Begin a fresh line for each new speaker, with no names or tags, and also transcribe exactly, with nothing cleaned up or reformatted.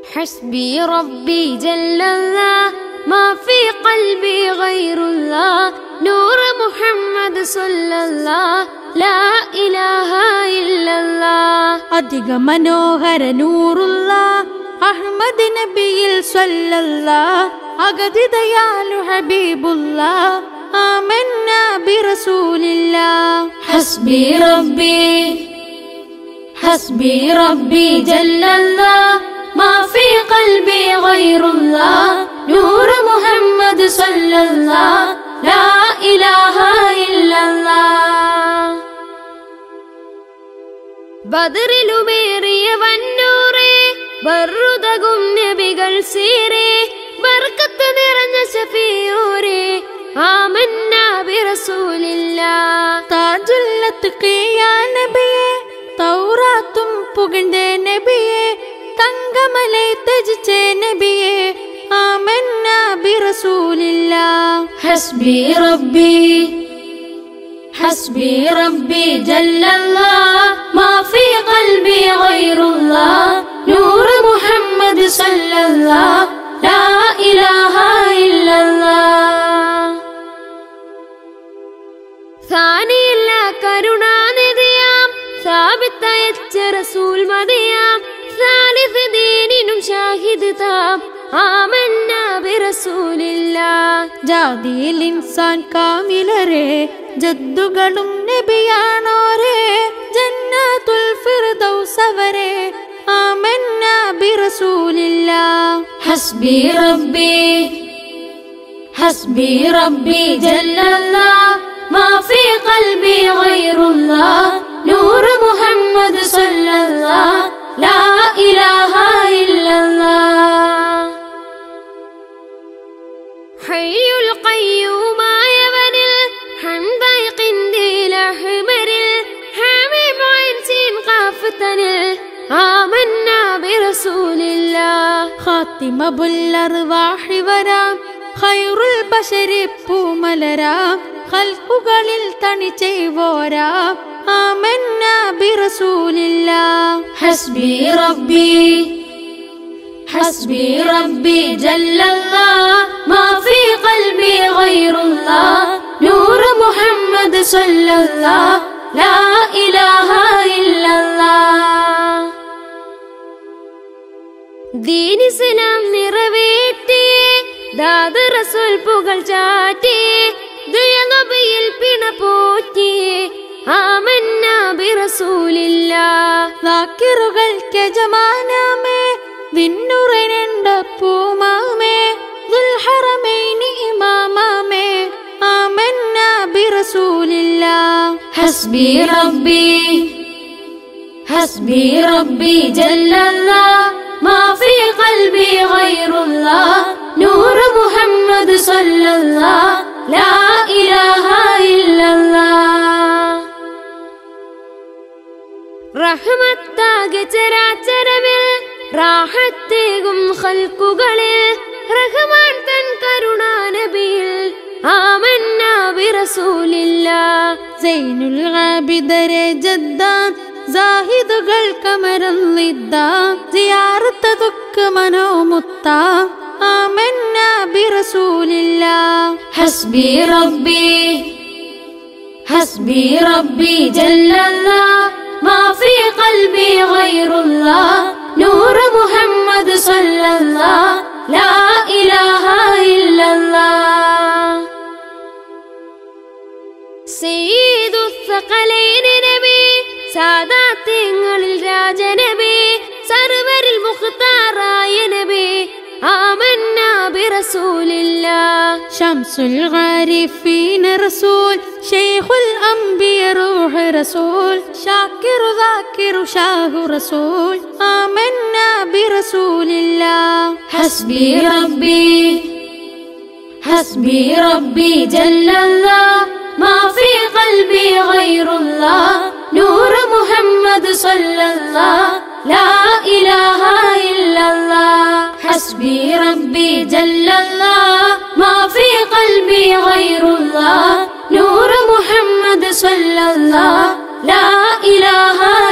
حسبي ربي جل الله ما في قلبي غير الله نور محمد صلى الله لا إله إلا الله
അധിക മനോഹര നൂറുള്ള അഹ്മദ് നബിയിൽ സ്വല്ലല്ലാഹ് അഗതി ദയാലു ഹബീബുല്ലാഹ് ആമന്നാ ബിറസൂലില്ലാഹ്
حسبي ربي حسبي ربي جل الله ما في قلبي غير الله نور محمد صلى الله لا إله إلا الله ബദറിലുമേറിയ വന്നൂറേ ബർറുദകും നബികൾ സീറേ ബർക്കത്ത് നിറഞ്ഞ ശഫീഊരേ ആമന്നാ ബിറസൂലില്ലാഹ്
താജുൽ അത്ഖിയാ നബിയേ തൗറാത്തും പുകഴ്ന്ന നബിയേ തങ്കമലൈ ത്യജിച്ച നബിയേ ആമന്നാ ബിറസൂലില്ലാഹ്
ഹസ്ബി റബ്ബി حسبي ربي جل الله ما في قلبي غير الله نور محمد صلى الله لا إله إلا الله ثاني لا كرنا نديام ثابت يتش رسول مديام ثالث دين شاهد تام آمنا برسول الله
ജാതിയിൽ ഇൻസാൻ കാമിലരെ ജദ്ദുകളും നബിയാണോരേ ജന്നത്തുൽ ഫിർദൗസ് അവരെ ആമന്നാ ബിറസൂലില്ലാഹ്
ഹസ്ബി റബ്ബി ഹസ്ബി റബ്ബി ജല്ലല്ലാഹ് മാ ഫീ ഖൽബി ഗൈറുല്ലാഹ് നൂർ മുഹമ്മദ് സ്വല്ലല്ലാഹ് ലാ ഇലാഹ ഇല്ലല്ലാഹ് ഹയ്യുൽ ഖയ്യൂമായവനിൽ ഹംദായി ഖിന്ദിൽ അഹ്മരിൽ ഹമീം ഐൻ സീൻ ഖാഫ് തനിൽ ആമന്നാ ബിറസൂലില്ലാഹ്
ഖാതിമ ബുൽ അർവാഹി വരാം ഖൈറുൽ ബശരി പൂമലരാം ഖൽഖുകളിൽ തണിചെയ്വോരാം ആമന്നാ ബിറസൂലില്ലാഹ്
ഹസ്ബി റബ്ബി حسبي ربي جل الله ما في قلبي غير الله نور محمد صلى الله لا إله إلا الله دين سلام നിറവേറ്റിയേ ദാദ് റസൂൽ പുകൾ ചാറ്റിയേ ദയ നബിയിൽ പിണ പോറ്റിയേ ആമന്നാ ബിറസൂലില്ലാഹ്
ദാക്കിറുകൾക്ക് യജമാനമേ വിന്നുറനണ്ട പൂമാമേ ദുൽഹറമൈനി ഇമാമേ ആമന്നാ ബിറസൂലില്ലാഹ്
ഹസ്ബി റബ്ബി ഹസ്ബി റബ്ബി ജല്ലല്ലാഹ് മാ ഫീ ഖൽബി ഗൈറുല്ലാഹ് നൂർ മുഹമ്മദ് സ്വല്ലല്ലാഹ് ലാ ഇലാഹ ഇല്ലല്ലാഹ് റഹ്മത്താകെ ചരാചരമിൽ റാഹത്തേകും ഖൽഖുകളിൽ റഹ്മാൻ തൻ കരുണാ നബിയിൽ ആമന്നാ ബിറസൂലില്ലാഹ്
സൈനുൽ ആബിദരെ ജദ്ദാൻ സാഹിദുകൾ കമറല്ലിദ്ദാം സിയാറത്ത് ദുഃഖ മനോമുത്ത ആമന്നാ ബിറസൂലില്ലാഹ്
ഹസ്ബി റബ്ബി ഹസ്ബി റബ്ബി ജല്ലല്ലാഹ് മാ ഫീ ഖൽബി ഗൈറുല്ലാഹ് നൂർ മുഹമ്മദ് സ്വല്ലല്ലാഹ് ലാ ഇലാഹ ഇല്ലല്ലാഹ് സയ്യിദുസ് സഖലൈൻ നബി സാദാത്യങ്ങളിൽ രാജനബി സർവരിൽ മുഖ്താറായ നബി ആമന്നാ ബിറസൂലില്ലാഹ്
ശംസുൽ ഗാരിഫീൻ റസൂൽ ശൈഖുൽ അംബിയ റൂഹ് റസൂൽ ഷാക്കിറു ദാക്കിറു ഷാഹു റസൂൽ ആമന്നാ ബിറസൂലില്ലാഹ്
ഹസ്ബി റബ്ബി ഹസ്ബി റബ്ബി ജല്ലല്ലാഹ് മാ ഫീ ഖൽബി ഗൈറുല്ലാഹ് നൂർ മുഹമ്മദ് സ്വല്ലല്ലാഹ് ലാ ഇലാഹ ഇല്ലല്ലാഹ് ഹസ്ബി റബ്ബി ജല്ലല്ലാഹ് മാ ഫീ ഖൽബി ഗൈറുല്ലാഹ് നൂർ മുഹമ്മദ് സ്വല്ലല്ലാഹ് ലാ ഇലാഹ